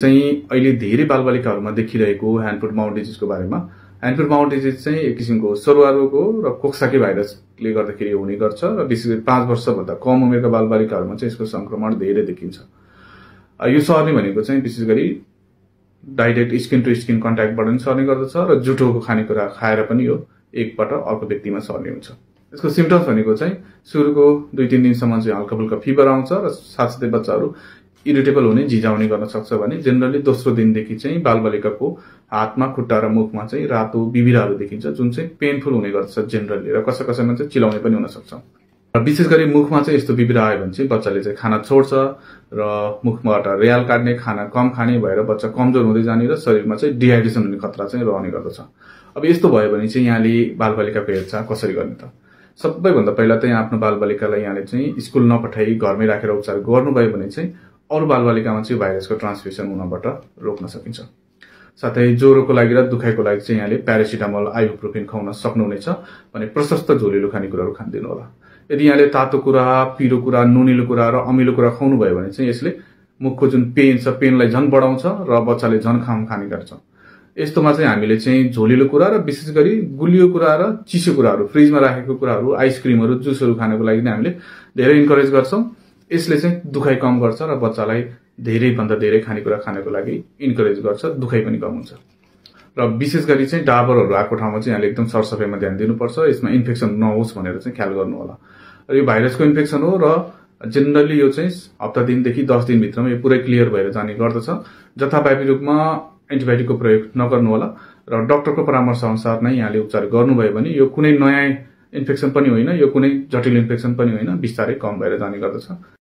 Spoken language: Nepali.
चाहिँ अहिले धेरै बालबालिकाहरूमा देखिरहेको ह्यान्ड फुट माउथ डिजिजको बारेमा। ह्यान्ड फुट माउथ डिजिज चाहिँ एक किसिमको सरुवा रोग हो र कोक्साकी भाइरसले गर्दाखेरि हुने गर्छ र विशेष गरी 5 वर्षभन्दा कम उमेरका बालबालिकाहरूमा चाहिँ यसको संक्रमण धेरै देखिन्छ। यो सर्ने भनेको चाहिँ विशेष गरी डाइरेक्ट स्किन टु स्किन कन्ट्याक्टबाट पनि सर्ने गर्दछ र जुठोको खानेकुरा खाएर पनि यो एकबाट अर्को व्यक्तिमा सर्ने हुन्छ। यसको सिम्पटम्स भनेको चाहिँ सुरुको 2-3 दिनसम्म चाहिँ हल्का फुल्का फिभर आउँछ र साथसाथै बच्चाहरू इरिटेबल हुने झिझाउने गर्न सक्छ भने जेनरली दोस्रो दिनदेखि चाहिँ बालबालिकाको हातमा खुट्टा र मुखमा चाहिँ रातो बिबिराहरू देखिन्छ जुन चाहिँ पेनफुल हुने गर्छ जेनरली र कसैमा चाहिँ चिलाउने पनि हुन सक्छ। र विशेष गरी मुखमा चाहिँ यस्तो बिबिरा आयो भने चाहिँ बच्चाले चाहिँ खाना छोड्छ र मुखबाट रेल काट्ने, खाना कम खाने भएर बच्चा कमजोर हुँदै जाने र शरीरमा चाहिँ डिहाइड्रेसन हुने खतरा चाहिँ रहने गर्दछ। अब यस्तो भयो भने चाहिँ यहाँले बालबालिकाको हेरचाह कसरी गर्ने त? सबैभन्दा पहिला चाहिँ आफ्नो बालबालिकालाई यहाँले चाहिँ स्कुल नपठाई घरमै राखेर उपचार गर्नुभयो भने चाहिँ अरू बालबालिकामा चाहिँ भाइरसको ट्रान्समिसन हुनबाट रोक्न सकिन्छ। साथै ज्वरोको लागि र दुखाइको लागि चाहिँ यहाँले प्यारासिटामोल, आइबुप्रोफेन खुवाउन सक्नुहुनेछ भने प्रशस्त झोलिलो खानेकुराहरू खान दिनु होला। यदि यहाँले तातो कुरा, पिरो कुरा, नुनिलो कुरा र अमिलो कुरा खुवाउनु भयो भने चाहिँ यसले मुखको जुन पेन छ पेनलाई झन बढाउँछ र बच्चाले झन खाने गर्छ। यस्तोमा चाहिँ हामीले चाहिँ झोलिलो कुरा र विशेष गरी गुलियो कुरा र चिसो कुराहरू, फ्रिजमा राखेको कुराहरू, आइसक्रिमहरू, जुसहरू खानको लागि हामीले धेरै इन्करेज गर्छौं। यसले चाहिँ दुखाइ कम गर्छ र बच्चालाई धेरैभन्दा धेरै खानेकुरा खानको लागि इन्करेज गर्छ, दुखाइ पनि कम हुन्छ। र विशेष गरी चाहिँ डाबरहरू आएको ठाउँमा चाहिँ यहाँले एकदम सरसफाइमा ध्यान दिनुपर्छ। यसमा इन्फेक्सन नहोस् भनेर चाहिँ ख्याल गर्नु होला। र यो भाइरसको इन्फेक्सन हो र जेनरली यो चाहिँ हप्ता दिनदेखि 10 दिनभित्रमा यो पुरै क्लियर भएर जाने गर्दछ। जथाव्यापी रूपमा एन्टिबायोटिकको प्रयोग नगर्नु होला र डाक्टरको परामर्श अनुसार नै यहाँले उपचार गर्नुभयो भने यो कुनै नयाँ इन्फेक्सन पनि होइन, यो कुनै जटिल इन्फेक्सन पनि होइन, बिस्तारै कम भएर जाने गर्दछ।